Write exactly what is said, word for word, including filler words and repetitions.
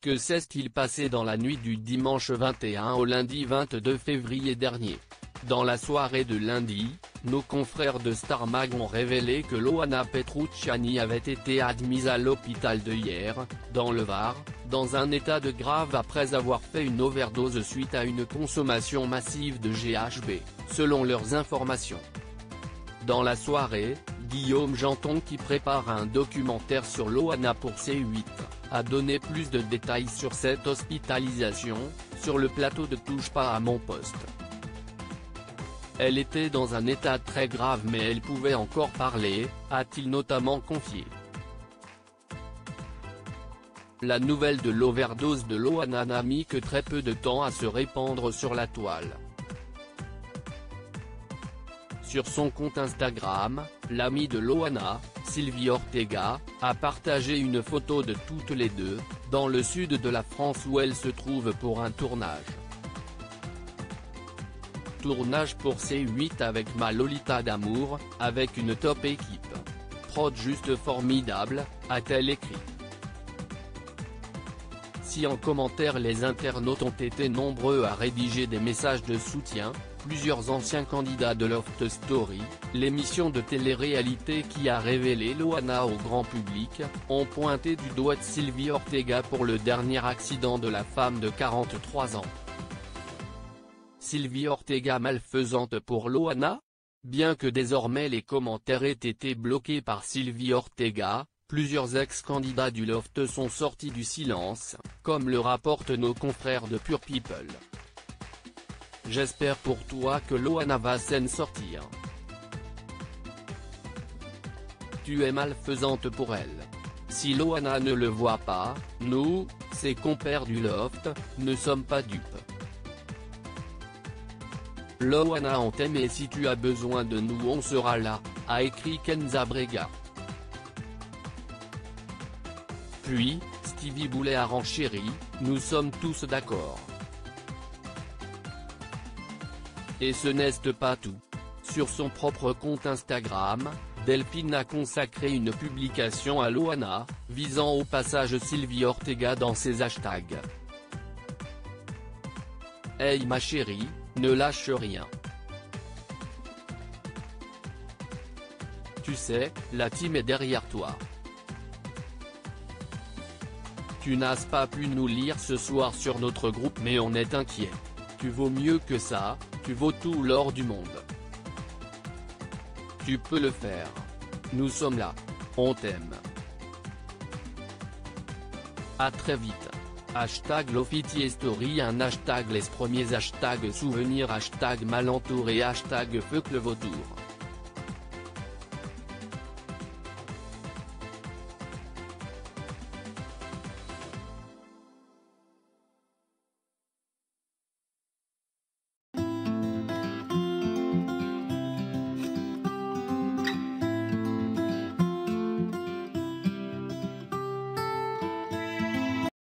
Que s'est-il passé dans la nuit du dimanche vingt et un au lundi vingt-deux février dernier? Dans la soirée de lundi, nos confrères de Star Mag ont révélé que Loana Petrucciani avait été admise à l'hôpital de Hyères, dans le Var, dans un état de grave après avoir fait une overdose suite à une consommation massive de G H B, selon leurs informations. Dans la soirée, Guillaume Janton, qui prépare un documentaire sur Loana pour C huit, a donné plus de détails sur cette hospitalisation, sur le plateau de Touche pas à mon poste. Elle était dans un état très grave mais elle pouvait encore parler, a-t-il notamment confié. La nouvelle de l'overdose de Loana n'a mis que très peu de temps à se répandre sur la toile. Sur son compte Instagram, l'amie de Loana, Sylvie Ortega, a partagé une photo de toutes les deux, dans le sud de la France où elles se trouvent pour un tournage. Tournage pour C huit avec ma Lolita d'amour, avec une top équipe. Prod juste formidable, a-t-elle écrit. Si en commentaire les internautes ont été nombreux à rédiger des messages de soutien, plusieurs anciens candidats de Loft Story, l'émission de télé-réalité qui a révélé Loana au grand public, ont pointé du doigt Sylvie Ortega pour le dernier accident de la femme de quarante-trois ans. Sylvie Ortega malfaisante pour Loana? Bien que désormais les commentaires aient été bloqués par Sylvie Ortega, plusieurs ex-candidats du Loft sont sortis du silence, comme le rapportent nos confrères de Pure People. J'espère pour toi que Loana va s'en sortir. Tu es malfaisante pour elle. Si Loana ne le voit pas, nous, ses compères du Loft, ne sommes pas dupes. Loana on t'aime et si tu as besoin de nous on sera là, a écrit Kenza Brega. Puis, Stevie Boulet a renchéri, nous sommes tous d'accord. Et ce n'est pas tout. Sur son propre compte Instagram, Delphine a consacré une publication à Loana, visant au passage Sylvie Ortega dans ses hashtags. Hey ma chérie, ne lâche rien. Tu sais, la team est derrière toi. Tu n'as pas pu nous lire ce soir sur notre groupe mais on est inquiet. Tu vaux mieux que ça, tu vaux tout l'or du monde. Tu peux le faire. Nous sommes là. On t'aime. À très vite. Hashtag Lofitier Story, un hashtag les premiers hashtags souvenirs, hashtag malentouré, hashtag fuck le vautour.